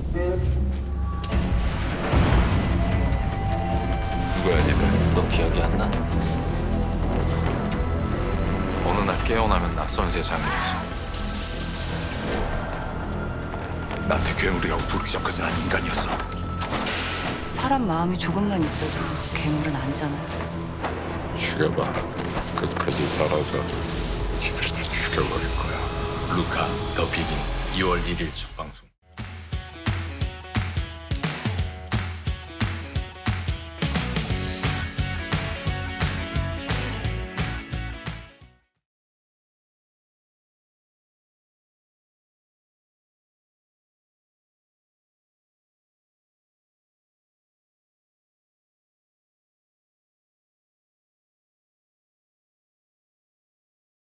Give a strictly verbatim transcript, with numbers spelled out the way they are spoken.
누구야, 니들? 너 기억이 안 나? 어느 날 깨어나면 낯선 세상이었어. 나한테 괴물이라고 부르기 전까지 난 인간이었어. 사람 마음이 조금만 있어도 괴물은 아니잖아요. 죽여봐. 끝까지 살아서 지들 다 죽여버릴 거야. 루카 더 비긴 이월 일일 첫 방송.